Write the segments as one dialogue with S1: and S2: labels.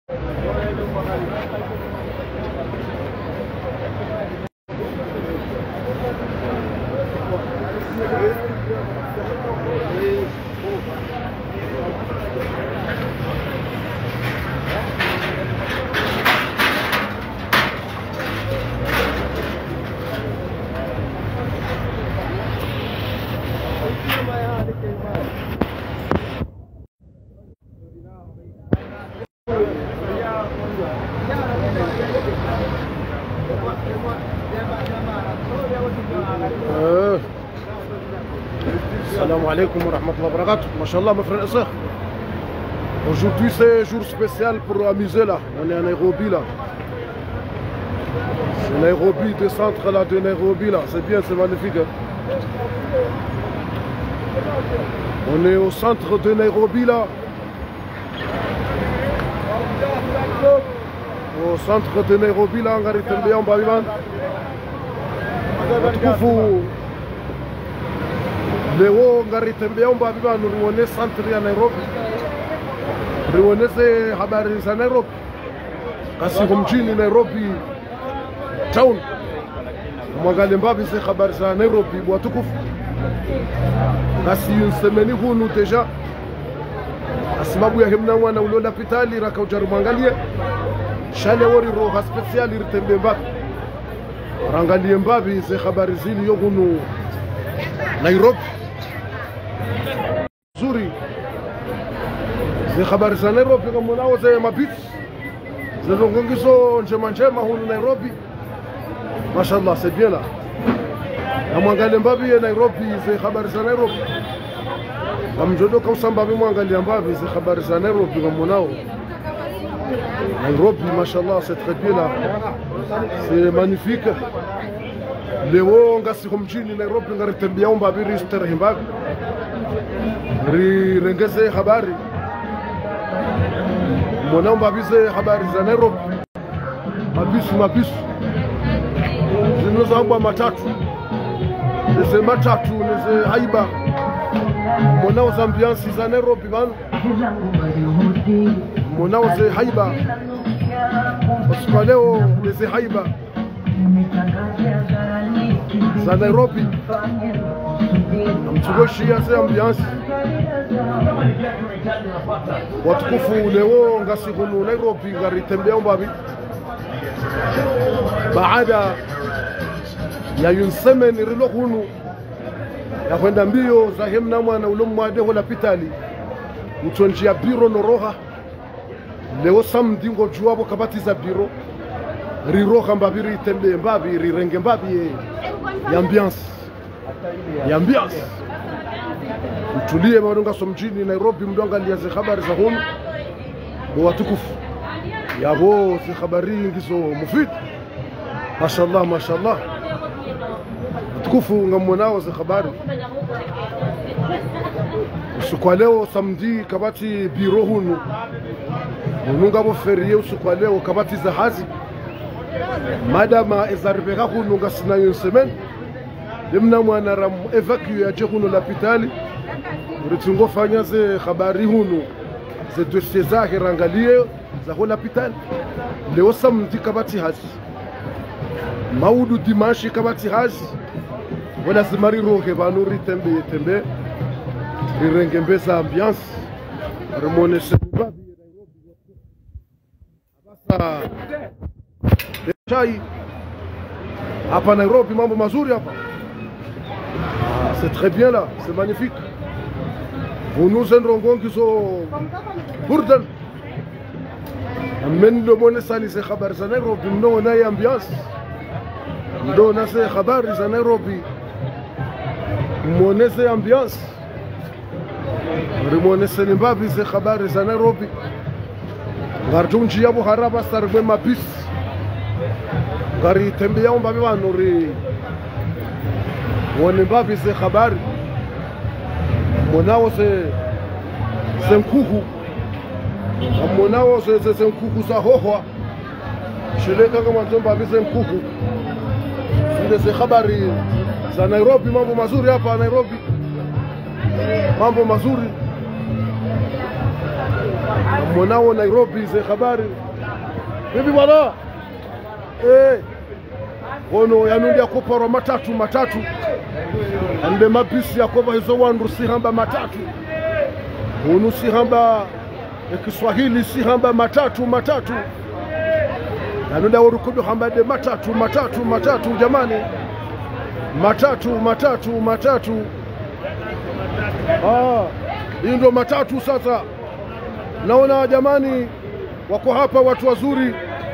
S1: Assalamu alaikum wa rahmatullahi wa barakatuh. Mashallah, mes frères et sœurs. Aujourd'hui, c'est un jour spécial pour amuser là. On est à Nairobi là. C'est Nairobi, le centre là de Nairobi là. C'est bien, c'est magnifique. Hein? On est au centre de Nairobi là. Au centre de Nairobi là, on arrive en Babiman. Leo ngari tembea Babiman, rione centre ya Nairobi. Rione se habari za Nairobi. Kasi mjini Nairobi town. Mwangalie Mbabi se habari za Nairobi watukufu. Kasi nsemeni hunu deja. Sababu ya himna wana ulola pitali raka ujaru mwangalie. Shale wori roha special irtembe Mbabi. Rangalie Mbabi se habari zili yogunu Nairobi. Zuri. Ze habari za Nairobi kama nao ze mabiti. Ze longongizo njema njema hunu Nairobi. Mashallah, c'est bien là. Mwangalie Mbabi ya Nairobi ze habari za Nairobi. Amjodo kausa Mbabi mwangalie Mbabi ze habari za Nairobi kama nao. Nairobi, mashallah, c'est très bien là. C'est magnifique. Leo ngasi kumjini Nairobi ngaritembea Mbabi rister Mbabi. Rengeze habari. Mwana Mbabi ze habari za Nairobi. Mabisu. Zinozamba matatu. Nize matatu, nize haiba. Mwana za ambiansi za Nairobi man. Mwana ze haiba. Kwa leo nize haiba za Nairobi. Mtugoshia ze ambiansi. Watukufu leo ngasi hunu Nairobi ngari tembea Mbabi. Baada ya yunsemeni rilo hunu ya kwenda mbio za hemna mwana ulomwade hola pitali utonji ya biro noroha. Leo samedi ngojuabo kabati za biro riroha Mbabi ritembe Mbabi rirenge Mbabi ya ambiance mtulie maonga somjini Nairobi mdonga liaze habari za hunu watukufu yabo zi habari ngizo mufid. Mashallah tukufu ngamonao zi habari usukwa leo samedi kabati biro hunu ununga bo ferie usukwa leo kabati za hazi madama ezarbeka hunu ngasina yonsemen limna mwana ram evacue ya hunu l'hôpital ritungo fanya ze habari hunu ze dossier zake rangalie za l'hôpital leo samedi kabati hazi maudu dimanche kabati hazi wala simari roke banu ritembe rirenge mbeza ambiance rimone Mbabi abasa chai hapa Nairobi, mambo mazuri hapa. C'est très bien là, c'est magnifique. Vous nous enrongons qui sont burdan. Men le monde sali se khabar za Nairobi, ndo na ambiance. Ndo na se khabar za Nairobi. Mone se ambiance. Rimone se Mbabi se khabar za Nairobi. Ngarjunji ya buharaba sarbe mabis. Gari tembea Mbabi wanori. Wone Mbabi se khabar. Monao se nkuku. Monao se nkuku sa hoho. Shileka kama Mbabi se nkuku. Sinde se khabari za Nairobi, mambo mazuri hapa Nairobi. Mambo mazuri. mwanao Nairobi ze habari bibi bwana ono yanundi kuporo matatu ande mabisi yakoba hizo wandu sihamba matatu unu sihamba Kiswahili sihamba matatu yanundi urukudu hamba de matatu jamani matatu hii ndio matatu sasa. Naona jamani wako hapa watu wazuri,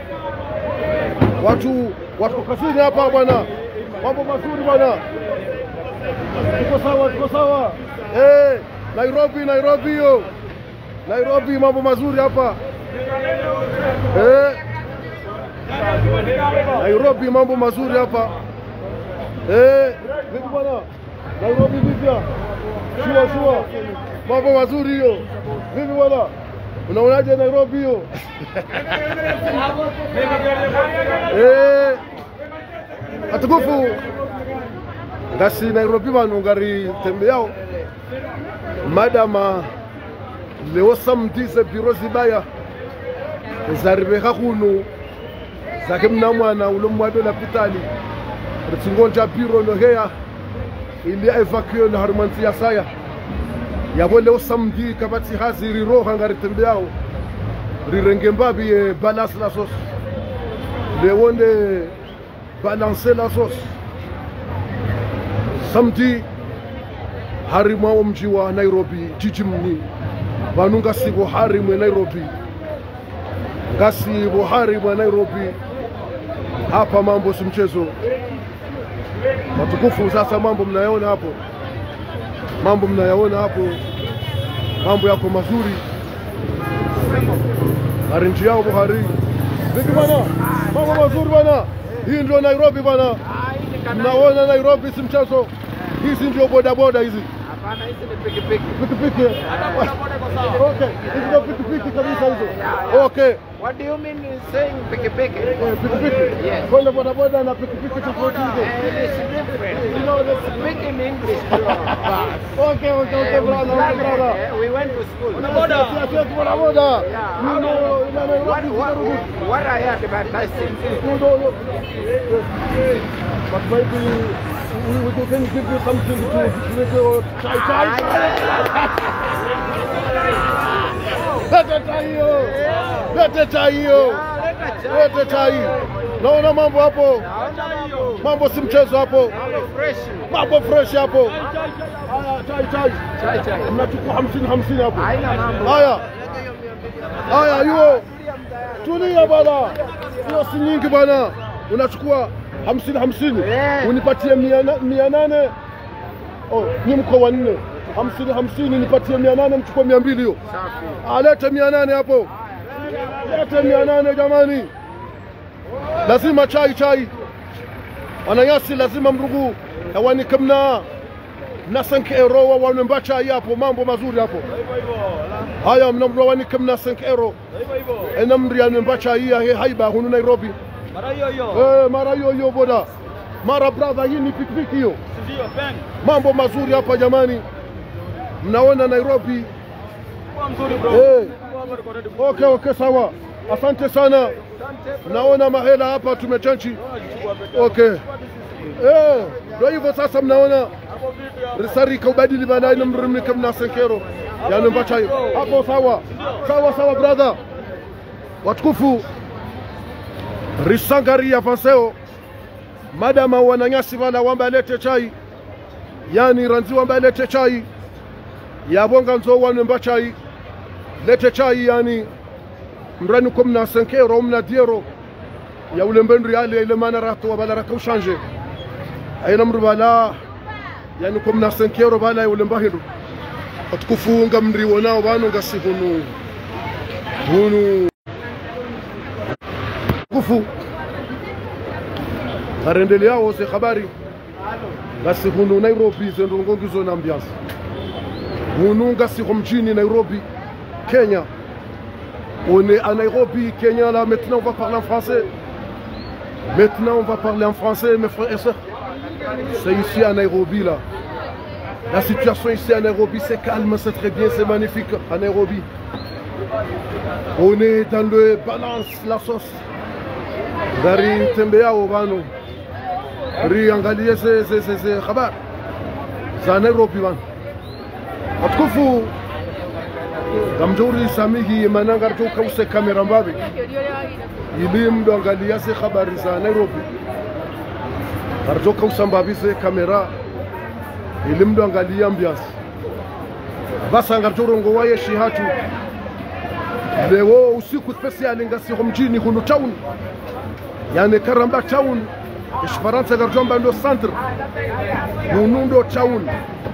S1: watu kazini hapa bwana, mambo mazuri bwana, tuko sawa Nairobi hiyo, Nairobi mambo mazuri hapa Nairobi mambo mazuri hapa vipi bwana, Nairobi vipya shua mambo mazuri hiyo vipi bwana, unaonaje Nairobi hiyo? Atukufu ngasi Nairobi banu ngari tembeao madama leo samedi ze biro zibaya zaribe khunu zake mnamwana ulomwado la pitali ritsingonja biro no heya ili evacuer na harmanti ya saya yabo leo samedi kabati haziri roha ngari tembeao rirenge mbabi balance la sauce lewonde balancer la sauce samedi harimu mji wa Nairobi jijimni banunga sibo harimu Nairobi gasi Buhari wa Nairobi hapa mambo si mchezo matukufu. Sasa mambo mnayaona hapo, mambo yako mazuri arinji yao Buhari vipi bwana, mambo mazuri bwana. Hii ndio Nairobi bwana, mnaona Nairobi si mchezo. Hizi ndio bodaboda hizi.
S2: Hapana, hizi ni pikipiki.
S1: Pikipiki. Okay, hizi ndio pikipiki kabisa hizo. Okay.
S2: What do you mean saying pikipiki?
S1: Pikipiki.
S2: Yes.
S1: Kwa bodaboda na pikipiki tofauti hizo.
S2: It's different.
S1: You know,
S2: Speak in English, bro.
S1: Okay, brother.
S2: We went to school.
S1: Bodaboda. You know,
S2: what I had advertising.
S1: But maybe we can give you something to drink your chai. Lete chai. Naona mambo hapo. Mambo si mchezo hapo. Mambo fresh hapo. Chai. Mnachukua 50 hapo. Haya hiyo. Tulia bwana. Hiyo si nyingi bwana. Unachukua 50 unipatie 800. Ni mko wa 4 50 nipatie 800, mchukue 200 hiyo. Alete 800 hapo. Lete 800 jamani. Lazima chai. Wanayasi lazima mrugu. Hawani kamna na 5 euro wa wanemba chai hapo, mambo mazuri hapo. Haya mnamruani kamna 5 euro. Enamri anemba chai ya haiba hunu Nairobi. Mara hiyo boda. Mara brother, hii ni pikipiki hiyo. Mambo mazuri hapa jamani. Mnaona Nairobi. Okay, sawa. Asante sana. Naona mahela hapa tumechanchi. Okay. Ndio hivyo sasa mnaona. Risari kaubadili bana ina mrumi kama 5 euro. Yaani mbacha hiyo. Hapo sawa brother. Watukufu. Risangari ya Fanseo madama wananyasi wala wamba lete chai, yani ranzi wamba lete chai ya bonga nzo wanemba chai lete chai, yani mrani kumna 5 euro mna 10 euro ya ulembendu yale ile mana ratu wa bala raka ushanje aina mrubala, yani kumna 5 euro bala ya ulemba hindu atukufunga mri wonao bano ngasi hunu kufu arendele yao se habari ngasi hunu Nairobi zendo ngongizo na ambiance hunu ngasi mjini Nairobi Kenya. On est à Nairobi Kenya là, maintenant on va parler en français. Maintenant on va parler en français mes frères et sœurs. C'est ici à Nairobi là. La situation ici à Nairobi c'est calme, c'est très bien, c'est magnifique à Nairobi. On est dans le balance la sauce. Gari tembeyao bano. Riangalie se khabar. Za Nairobi bano. Atukufu Gamjuri Samihi manangar tu kause kamera mbabi. Ilim do angalia se khabari za Nairobi. Garjo kausa mbabi se kamera. Ilim do angalia ambiance. Basa ngarjuru ngowaye shihatu. Leo usiku special ngasi mjini hunu town. Yani Karamba town. Esperança Garjomba ndo center. Munundo town.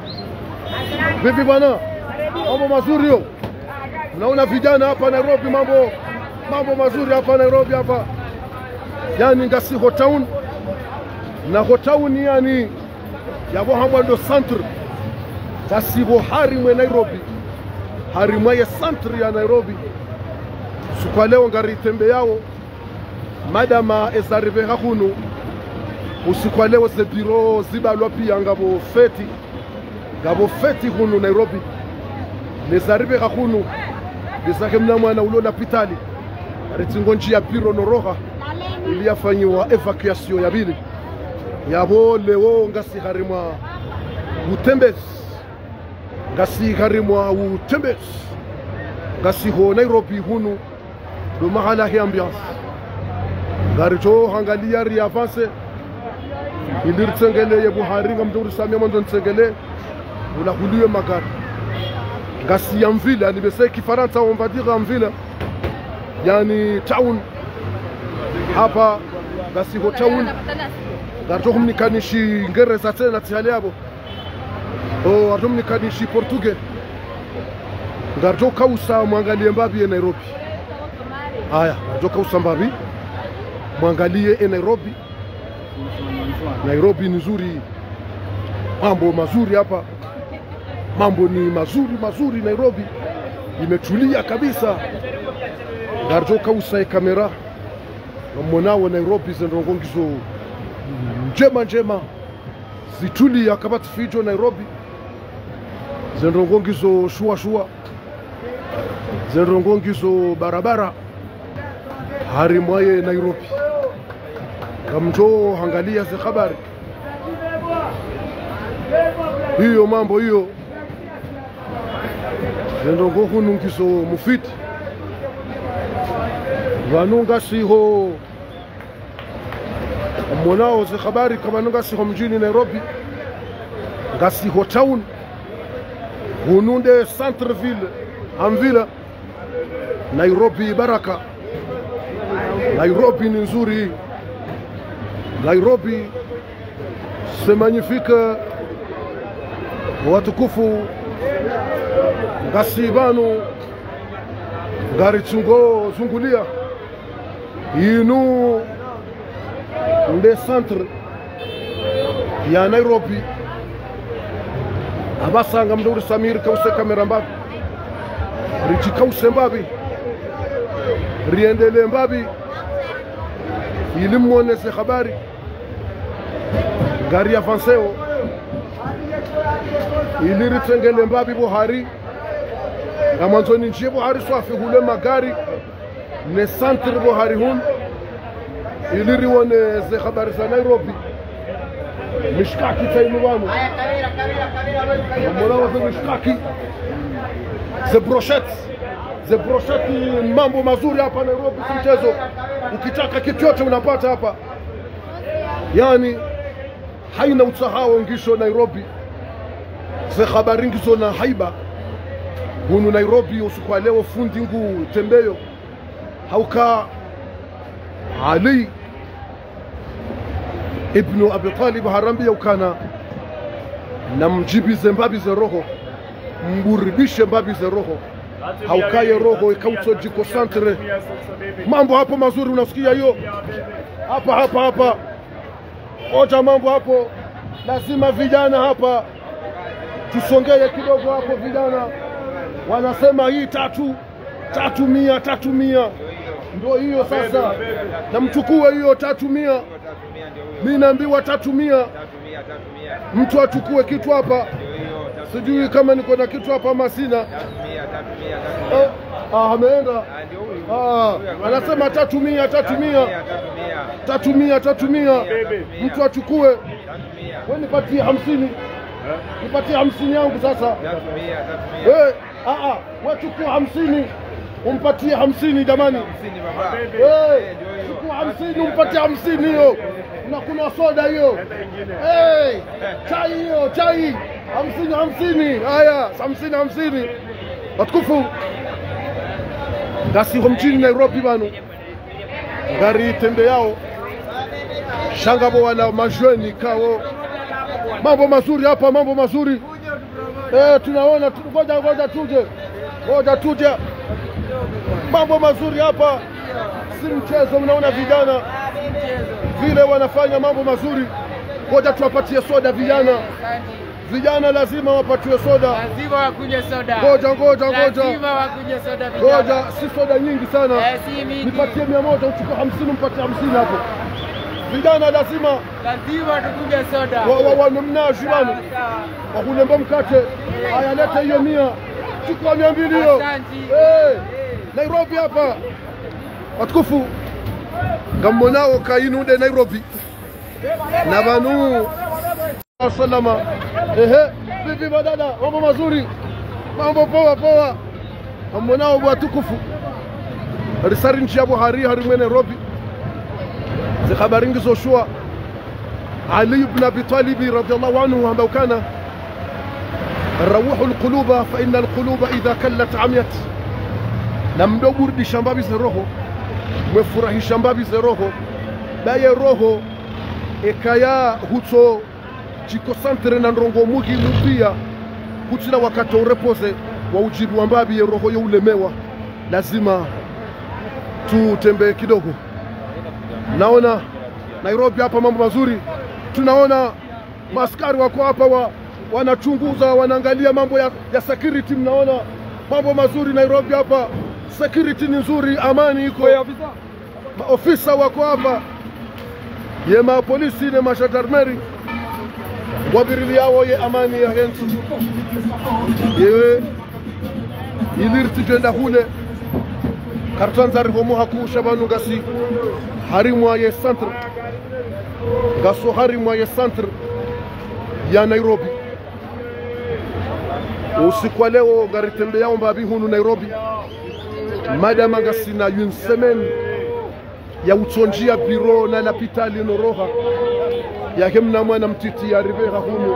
S1: Vipi bwana? Mambo mazuri yo. Naona vijana hapa Nairobi mambo mazuri hapa Nairobi hapa. Yani ngasi town. Na town yani yabo hamba ndo center. Tasibo harimwe Nairobi. Harimwe ya center ya Nairobi. Sukwa leo ngari tembe yao. Madama esarive hakunu. Usikwa leo se biro zibalwa pia ngabo feti hunu Nairobi. Nesarive hakunu. Bisake mnamwana ulola pitali. Aritingonchi ya biro noroha. Iliyafanyiwa evacuation ya bili. Yabo leo ngasi harimwa utembezi. Ngasi harimwa utembezi. Ngasi ho Nairobi hunu. Do mahala hi ambiance. Garicho hangalia ri avance. Ilir tsengele ye Buhari ngamduri samia manzo tsengele. Ula huliwe magari. Ngasi ya mvila ni bese kifaransa on va dire en ville. Yani town. Hapa ngasi ho town. Garicho kumnikanishi Ngereza tena tihali yabo. Oh, atumnikanishi Portugal. Garicho kausa mwangalie mbabi Nairobi. Aya, joka usambabi mwangalie Nairobi. Nairobi ni nzuri. Mambo mazuri hapa. Mambo ni mazuri Nairobi. Imetulia kabisa. Garjoka usae kamera. Mwanao Nairobi zenrongongizo njema. Zitulia kabati fijo Nairobi. Zenrongongizo shua. Zenrongongizo barabara. Harimwaye Nairobi. Kamjo hangalia ze habari. Hiyo mambo hiyo. Zendongo hunungiso mufiti. Vanunga siho. Mwanao ze habari kama nunga siho mjini Nairobi. Ngasiho town. Hununde centre-ville. Amvila. Nairobi baraka. Nairobi ni nzuri. Nairobi c'est magnifique. Watukufu Ngasibanu Ngari zungulia Inu nde centre ya Nairobi. Abasanga mduri Samir kause kamera mbabi. Richi kause mbabi. Riendele mbabi. Ilimwone se habari. Gari avanceo. Iliri tengele mbabi Buhari. Amanzoni nchie Buhari swafi hule magari. Ne centre Buhari hun. Iliri wone se habari za Nairobi. Mishkaki taimu wanu. Mwana waze mishkaki. Ze brochette mambo mazuri hapa Nairobi mchezo. Ukitaka kitu yote unapata hapa. Yani haina usahau ngisho Nairobi. Ze habari ngizo na haiba. Hunu Nairobi usiku leo fundi ngu tembeyo. Hauka Ali Ibn Abi Talib Harambi ukana na mjibi zembabi ze roho. Mburibishe mbabi ze roho. Haukaye roho ikauto jiko centre. Mambo hapo mazuri unasikia hiyo. Hapa. Oja mambo hapo. Lazima vijana hapa tusongee kidogo hapo vijana. Wanasema hii 300 ndio hiyo sasa. Na mchukue hiyo 300. Mimi naambiwa 300. Mtu achukue kitu hapa. Sijui kama niko na kitu hapa masina. Ameenda. Anasema tatumia. Mtu achukue. Wewe nipatie 50. Nipatie 50 yangu sasa. Wewe wewe chukua 50. Umpatie 50 jamani.
S2: 50 baba.
S1: Chukua 50 umpatie 50 hiyo. Na kuna soda hiyo. Chai hiyo, chai. 50. Haya, 50. Watukufu. Ngasi mjini Nairobi bano. Gari tembe yao. Shangabo wana majweni kao. Mambo mazuri hapa, mambo mazuri. Tunaona ngoja tuje. Mambo mazuri hapa. Si mchezo, mnaona vijana vile wanafanya mambo mazuri. Ngoja tuwapatie soda vijana. Vijana lazima wapatiwe soda.
S2: Lazima wakunywe soda.
S1: Ngoja.
S2: Lazima wakunywe soda vijana.
S1: Ngoja, si soda nyingi sana.
S2: Si mingi.
S1: Nipatie 100 uchukue 50 mpatie 50 hapo. Vijana lazima
S2: tukunywe soda.
S1: Wamemnaji bwana. Wakulemba mkate. Haya, leta hiyo 100. Chukua 200 hiyo. Nairobi hapa. Watukufu. Ngamonao kainude Nairobi. Na banu salama. Bibi badada, mambo mazuri. Mambo poa. Ngamonao watukufu. Risari nchi ya Buhari harimwe Nairobi. Habari ngizo shua Ali ibn Abi Talib radiyallahu anhu ambao kana روح القلوب فإن القلوب إذا كلت عميت. نمدو بردي شمبابي زروهو مفرحي شمبابي زروهو باي روهو إكايا هوتو جيكو سانتر نانرونغو موغي مبيا كوتنا وكاتو ريبوزي ووجيبو ambabi roho yaulemewa lazima tutembee kidogo. Naona Nairobi hapa mambo mazuri. Tunaona maskari wako hapa wanachunguza, wanaangalia mambo ya security. Mnaona mambo mazuri Nairobi hapa. Security ni nzuri, amani iko. Maofisa wako hapa. Yema polisi na mashadarmeri. Wabirili yao ye amani ya hensi. Yewe ilirti jenda hule. Kartanzari homo haku shabanu gasi. Harimwa ye centre. Gaso harimwa ye centre ya Nairobi. Usiku wa leo gari tembe yao mbabi hunu Nairobi. Madama gasi na une semaine ya utonjia biro na lapitali noroha. Ya hemna mwana mtiti ya rivera hunu.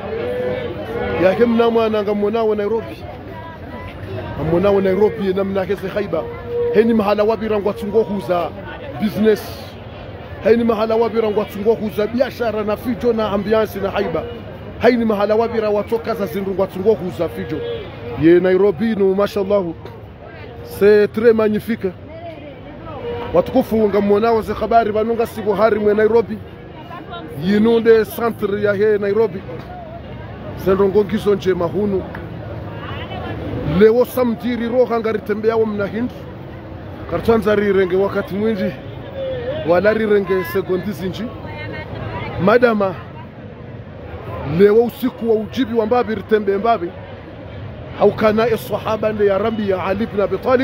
S1: Ya hemna mwana ngamonao Nairobi. Ngamonao Nairobi na mnakese khaiba. Heni mahala wabira ngwatungohuza business. Haini mahala wabira ngwatungohuza biashara na fijo na ambiance na haiba. Haini mahala wabira watoka za zindu ngwatungohuza fijo. Ye Nairobi no mashallah. C'est très magnifique. Watukufu ngamonao ze habari banunga sibo harimwe Nairobi. Yinunde centre ya he Nairobi. Sendongo ngizo nje mahunu. Leo samdiri roha ngaritembea wa mnahindu. Kartanza rirenge wakati mwingi wala rirenge sekondi zinji. Madama leo usiku wa ujibi wa mbabi ritembe mbabi haukana sahaba nde ya rambi ya Ali ibn Abi Talib.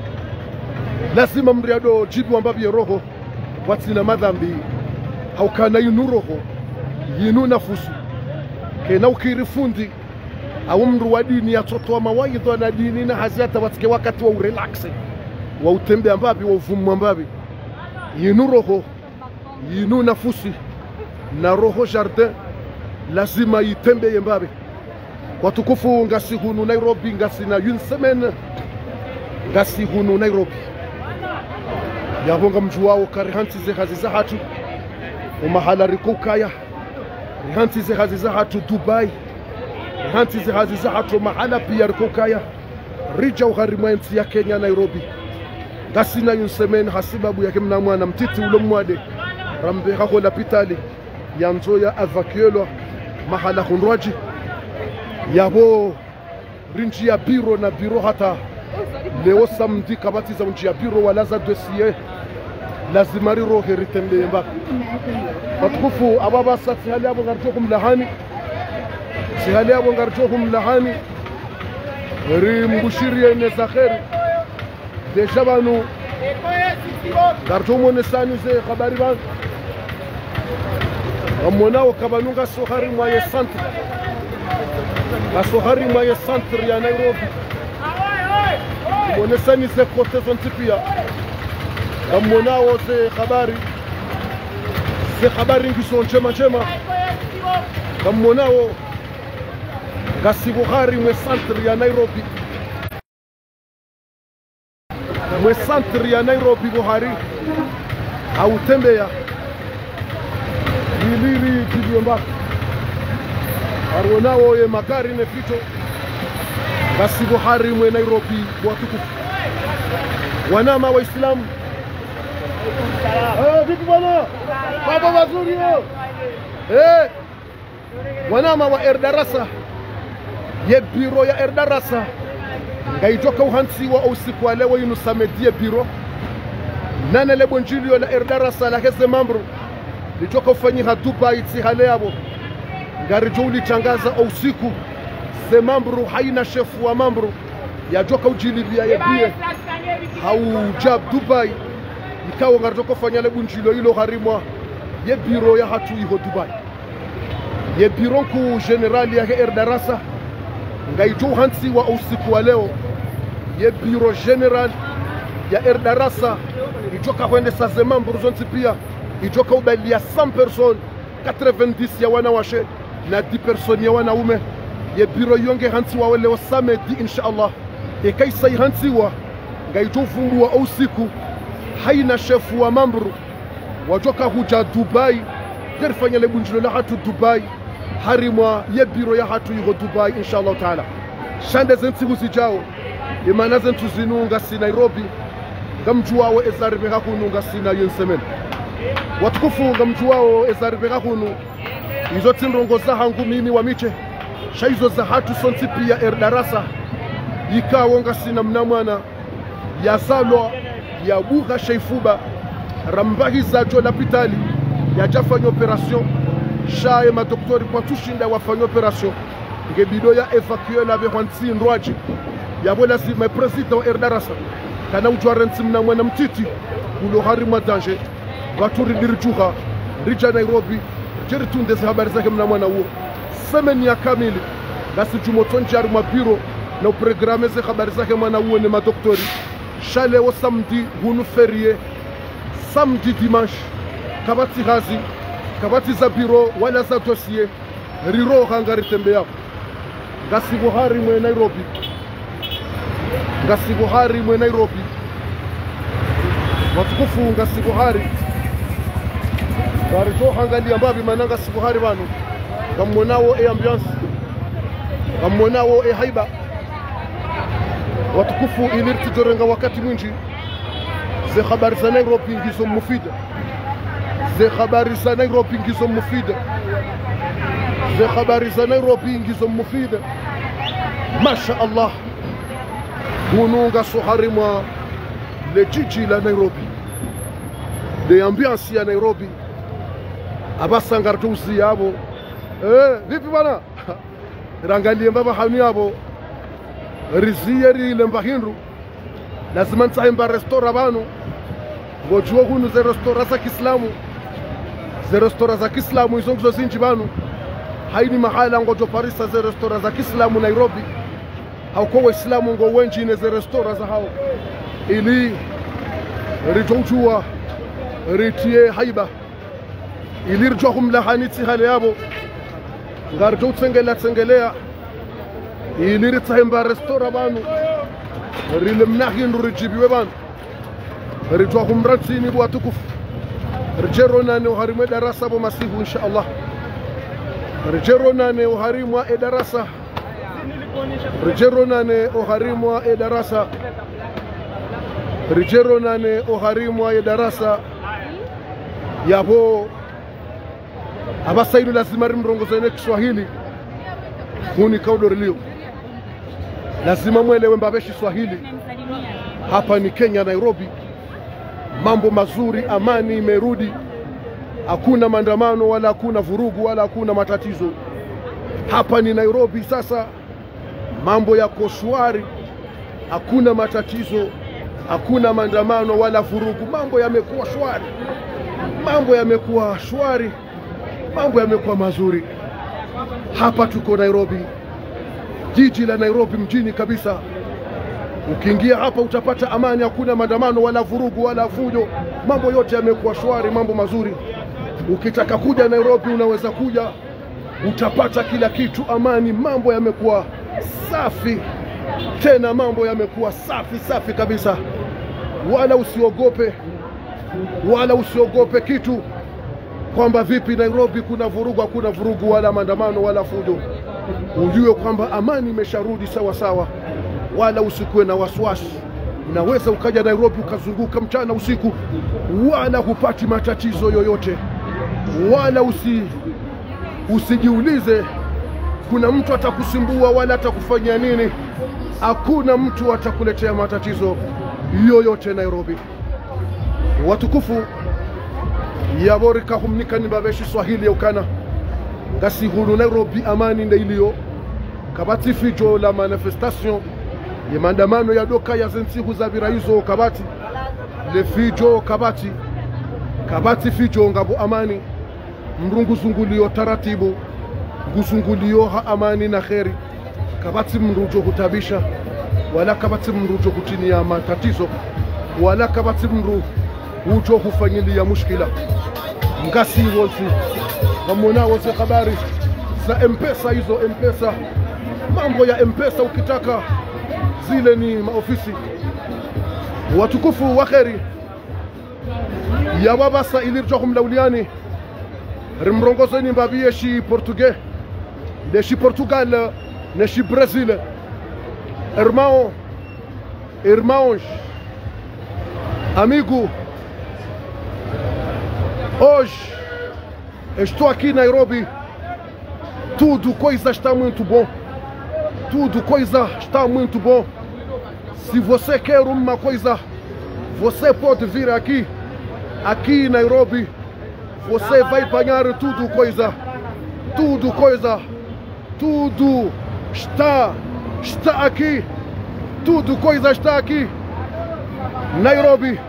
S1: Lazima mriado jibi wa mbabi ya roho watina madhambi haukana yinu roho yinu nafusu kena ukirifundi au mru wa dini ya totoa mawaidha na dini na haziata watike wakati wa urelaxe wa utembe ambabi wa ufumu ambabi yinu roho yinu nafusi na roho jardin lazima yitembe yembabi. Watukufu ngasi hunu Nairobi ngasi na une semaine ngasi hunu Nairobi yabonga mjuwao karihanti ze hazi za hatu umahala rikukaya rihanti ze hazi za hatu Dubai rihanti ze hazi za hatu mahala pia rikukaya rija uharimwensi ya Kenya Nairobi ngasi na une semaine hasibabu yake mna mwana mtiti ulo mwade rambe hako la pitali ya nzoya avacuelo mahala hunrwaji yabo rinji ya biro na biro hata leo samedi kabati za unji ya biro walaza dossier lazima riro heritembe mba watukufu ababa sati hali abo ngarjokum lahani si hali abo ngarjokum lahani ri mbushiri ne zakheri deja banu gartomo nesani ze habari banu amonao kabanunga sohari mwaye centre kasohari mwaye centre ya Nairobi monesani ze kote zontipia amonao ze habari ngiso njema amonao kasibuhari mwe centre ya Nairobi mwe centre ya Nairobi Buhari autembea iliri kiliomba arionao ye magari ne fito basi Buhari mwe Nairobi watukufu wanama waislamu vipi bwana baba wazuri wanama wa Erdarasa ye biro ya Erdarasa ngaitoka uhansiwa usiku wa leo yinu samedie biro nane lebo njilio la Erdarasa la heze mambru litoka ufanyiha Dubai tihale yabo ngarijo ulitangaza usiku ze mambru haina shefu wa mambru ya joka ujilibia yebie haujab Dubai ikawa ngarijo fanya lebo njilio ilo harimwa ye biro ya hatu iho Dubai ye biro ku generali ya Erdarasa ngaito uhansiwa usiku wa leo ye biro general ya Erdarasa itoka kwende saze mambru zonti pia itoka ubalia 100 personnes 90 ya wanawashe na 10 personnes ya wanaume ye biro yonge hansiwa leo samedi inshallah ikaisa hansiwa ngaito fungua usiku haina shefu wa mambru wajoka huja Dubai derfanya lebunjilo la hatu Dubai harimwa ye biro ya hatu yugo Dubai inshallah taala shande zentsiku zijao imana zentu zinunga si Nairobi ngamjuwao ezaribe kakununga sina yensemeni watukufu ngamjuwao ezaribe kakunu izo tindongo za hangu mimi wa miche shaizo za hatu sonti pia Erdarasa yikawo ngasina mnamwana ya salwa ya buha sheifuba rambahi za jola pitali ya jafanya operation shaye madoktori kwa tushinda wafanya operation ngebido ya evacuer la behwansi ndwaji yabo lazima president Erdarasa kana ujwarensi mnamwana mtiti ulo harima danger waturi dirijuha rija Nairobi jeritunde habari zake mnamwana huo semeni ya kamili basi jumotonji ari mabiro na programme ze habari zake mwana huo ni madoktori shale wa samedi hunu ferie samedi dimanche kabati hazi kabati za biro wala za dossier riro hangari tembea ngasi Buhari mwe Nairobi ngasi Buhari mwe Nairobi watukufu ngasi Buhari barito hangali ambabi mananga si Buhari bano kamonao ambiance kamonao haiba watukufu ilirti jorenga wakati mwingi ze habari za Nairobi ngizo mufida ze habari za Nairobi ngizo mufida ze habari za Nairobi ngizo mufida masha Allah hununga soharimwa le jiji la Nairobi le ambiance ya Nairobi abasangartusi yabo vipi bana rangalie mbaba hami yabo riziyeri le mbahinru lazima nsaimba restaurant banu ngojuo hunu ze restaurant za Kiislamu ze restaurant za Kiislamu izongizo zinji banu haini mahala ngojo Parisa ze restaurant za Kiislamu Nairobi hauko waislamu ngo wenji ne ze restaurant za hao ili rijojua ritie haiba ili rjohum lahaniti hali yabo ngarjo tsengelea ili ritahimba restaurant banu rilemnahin rijibiwe banu rijahum ratini bu atukufu rijerona ne harimo darasa bo masihu inshallah rijerona ne harimo darasa rijerona ne harimo darasa rijerona ne harimo darasa yabo abasaidu lazima rimrongozane Kiswahili huni kaudo rilio lazima mwelewe mbabeshi Swahili hapa ni Kenya Nairobi mambo mazuri amani imerudi hakuna maandamano wala hakuna vurugu wala hakuna matatizo hapa ni Nairobi sasa mambo yako shwari hakuna matatizo hakuna maandamano wala vurugu. Mambo yamekuwa shwari, mambo yamekuwa shwari, mambo yamekuwa mazuri. Hapa tuko Nairobi, jiji la Nairobi mjini kabisa. Ukiingia hapa utapata amani, hakuna maandamano wala vurugu wala fujo. Mambo yote yamekuwa shwari, mambo mazuri. Ukitaka kuja Nairobi unaweza kuja, utapata kila kitu, amani. Mambo yamekuwa safi, tena mambo yamekuwa safi kabisa. Wala usiogope, wala usiogope kitu kwamba vipi Nairobi kuna vurugu. Hakuna vurugu wala maandamano wala fujo. Ujue kwamba amani imesharudi sawa sawa, wala usikuwe na wasiwasi. Unaweza ukaja Nairobi ukazunguka mchana usiku, wala hupati matatizo yoyote. Wala usijiulize kuna mtu atakusumbua wala atakufanyia nini. Hakuna mtu atakuletea matatizo yoyote Nairobi. Watukufu ya borika humnika nibabeshi Swahili ya ukana ngasi hulu Nairobi amani ndailio kabati fijo la manifestation ya maandamano ya doka ya zensihu za biraizo kabati le fijo kabati fijo ngabo amani mrungu zungulio taratibu guzungulio ha amani na kheri kabati mrujo kutabisha wala kabati mrujo kutinia matatizo wala kabati mru ujo hufanyilia mushkila ngasi wolfi wamona wose habari za M-Pesa. Hizo M-Pesa, mambo ya M-Pesa ukitaka zile ni maofisi. Watukufu wa kheri ya wabasa ilirjohum lauliani rimrongozeni mbabiye shi Portugais de shi Portugal ne shi Brazil. Irmãos, amigo, hoje estou aqui em Nairobi. Tudo coisa está muito bom. Tudo coisa está muito bom. Se você quer uma coisa, você pode vir aqui em Nairobi. Você vai apanhar tudo coisa. Tudo está aqui. Tudo coisa está aqui. Nairobi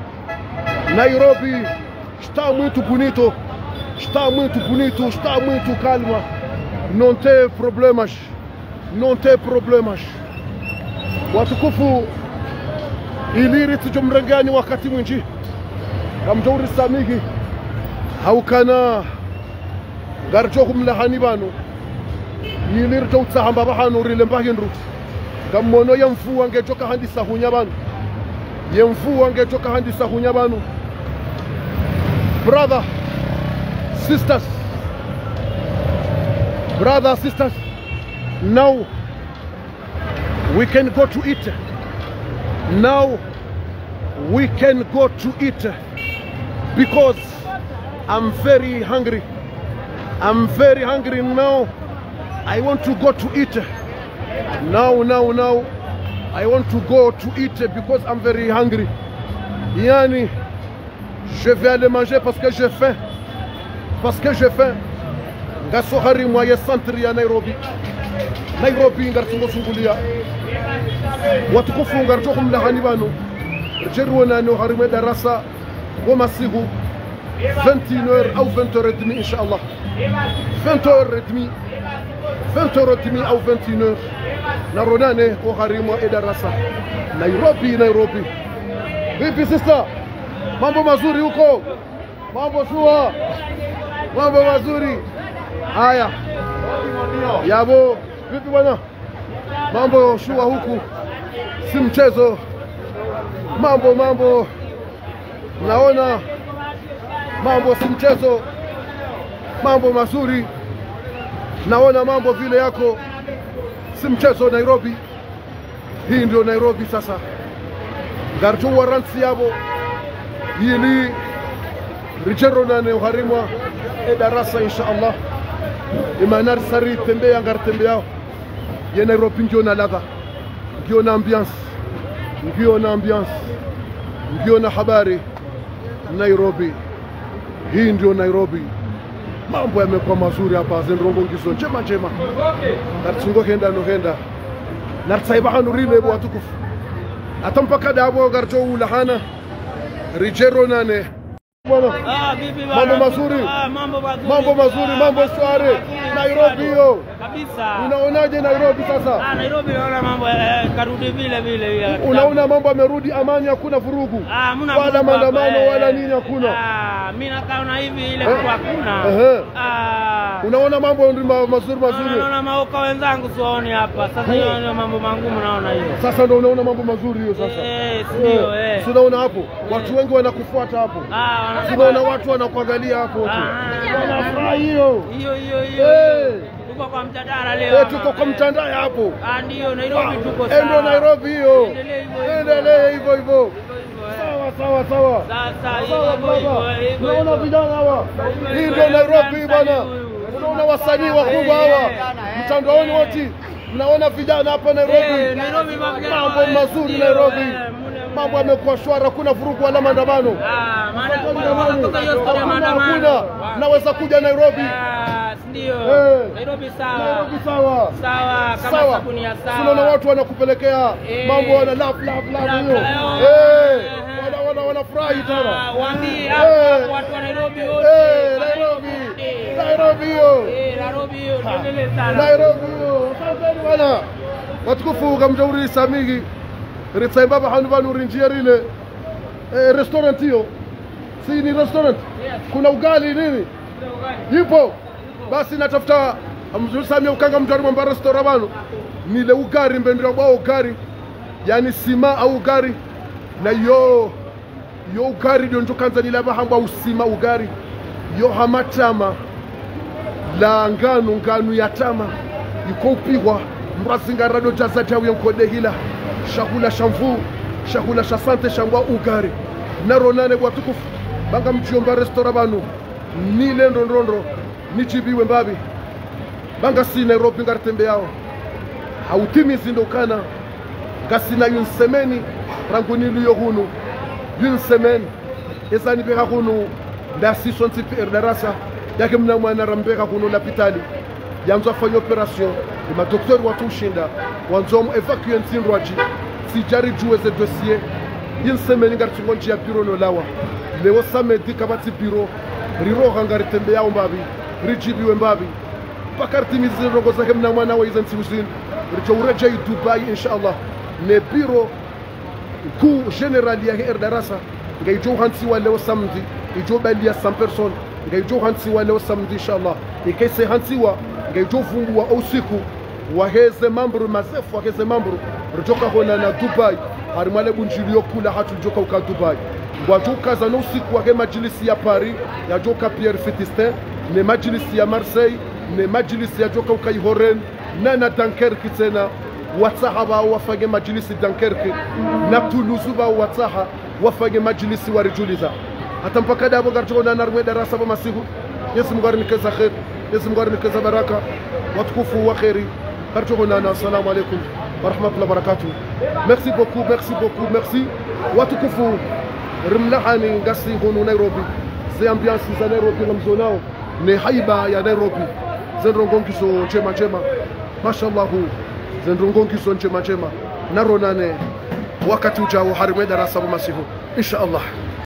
S1: está muito bonito. Está muito bonito, está muito calma. Não tem problemas. Watukufu iliri tujumrangani wakati mwingi kamjauri samigi haukana garjohum lahani banu iliri tawtsahamba bahanu rile mbahinru kamono yamfu wangejoka handisa hunya banu brothers, sisters, now we can go to eat. Because I'm very hungry. Now. I want to go to eat. Now. I want to go to eat because I'm very hungry. Yani, je vais aller manger parce que j'ai faim. Ngaso hari mwaye santri ya Nairobi ngartungo sungulia watukufu ngarjohum lahani banu rjerwana no harime darasa goma sigu 21h au 20h30 inshallah 20h30 au 21h naronane o harimo darasa Nairobi. Vipi sister, mambo mazuri huko, mambo shua, mambo mazuri. Haya yabo, vipi bwana, mambo shua huku, si mchezo. Mambo naona mambo si mchezo, mambo mazuri. Naona mambo vile yako si mchezo. Nairobi, hii ndio Nairobi sasa. Gartu waransi yabo yili rijero nane uharimwa darasa inshallah. Imanar sari tembea ngartembea ya Nairobi ngiona ladha, ngiona ambiance, ngiona habari. Nairobi, hii ndio Nairobi. Mambo yamekuwa mazuri hapa zenrongo ngizo njema. Nartsungo henda no henda. Nartsaiba hanurile watukufu. atampaka dabo garjo ulahana rijero nane bwana.
S2: Bibi
S1: mambo mazuri, mambo mazuri, mambo shwari. Nairobi hiyo
S2: kabisa.
S1: Unaonaje Nairobi sasa?
S2: Nairobi naona mambo karudi vile.
S1: Unaona mambo amerudi, amani, hakuna vurugu wala maandamano wala nini, hakuna.
S2: Mimi nakaona hivi ile hakuna.
S1: Unaona mambo mazuri.
S2: Unaona maoka wenzangu sioni hapa. Sasa hiyo ndio mambo mangumu naona hiyo.
S1: Sasa ndio unaona mambo mazuri hiyo sasa.
S2: Ndio
S1: Unaona hapo watu wengi wanakufuata hapo. Unaona watu wanakuangalia hapo. Wanafurahi hiyo.
S2: Tuko kwa mtandao leo.
S1: Tuko kwa mtandao hapo.
S2: Ndio Nairobi tuko sawa.
S1: Ndio Nairobi hiyo. Endelee hivyo. Sawa.
S2: Sasa hivyo.
S1: Unaona vijana hawa. Hii ndio Nairobi bwana. Unaona wasanii wakubwa hawa. Mtandaoni wote. Mnaona vijana hapa Nairobi. Mambo mazuri Nairobi. Mambo yamekuwa shwari, kuna vurugu wala maandamano. Hakuna. Naweza kuja Nairobi.
S2: Ndio. Nairobi sawa.
S1: Nairobi sawa.
S2: Kama sabuni ya sawa.
S1: Tunaona watu wanakupelekea mambo wana love hiyo. Wanafurahi tena.
S2: Waambie hapo watu wa Nairobi wote.
S1: Nairobi hiyo.
S2: Tuendelee sana.
S1: Nairobi hiyo. Asante bwana. Watukufu kamjauri samigi. Ritsa baba hanuvanu rinjia rile. Restaurant hiyo. Si ni restaurant? Kuna ugali nini? Ipo. Basi natafuta amjusamia ukanga mtari mwamba restaurant bano. Nile ugari mbendira kwa ugari. Yani sima au ugari. Na yo ugari ndio njokanza nilaba hamba usima ugari. Yo hamatama la ngano ya tama yuko upigwa mrasinga rado jazati au yankode hila shakula shamvu shakula shasante shangwa ugari naronane kwa tukufu banga mchiomba restaurant banu nile ndondrondo nichibiwe mbabi banga si Nairobi ngartembe yao hautimi zindokana gasina yunsemeni rangu nilu hunu yunsemeni ezani beka hunu ndasi sonti per darasa yake mna mwana rambeka kuno lapitali yanzo afanya operation ma docteur watu ushinda wanzo evacuer ntinrwaji sijari juweze dossier yin semaine ngartingo nchi ya bureau no lawa leo samedi kabati bureau riro hangari tembe yao mbabi rijibiwe mbabi pakarti miziro ngoza ke mna mwana wa izan tiusin richo ureje Dubai inshallah ne bureau ku general ya darasa ngaijo hansi wa leo samedi ijo balia 100 personnes ngaijo hansiwa leo samedi inshallah ikaise hansiwa ngaijo fungua usiku waheze mambo masefu waheze mambo rutoka hona na Dubai harimale bunjilio kula hatu joka uka Dubai ngwajuka za usiku wake majlisi ya Paris ya joka Pierre Fetistin ne majlisi ya Marseille ne majlisi ya joka uka Ihoren na Dunkerque tena watahaba wafanye majlisi Dunkerque na Toulouse ba wataha wafanye majlisi warijuliza hata mpaka dabo garjona narwe darasa ba masihu Yesu mgarni kaza khair Yesu mgarni kaza baraka watukufu wa khairi garjona na assalamu alaykum wa rahmatullahi wa barakatuh. Merci beaucoup merci watukufu rimlahani ngasi hono Nairobi ze ambiance za Nairobi ngamzonao ne haiba ya Nairobi zendrongonkiso chema mashallah zendrongonkiso chema naronane wakati ujao harimwe darasa ba masihu inshallah.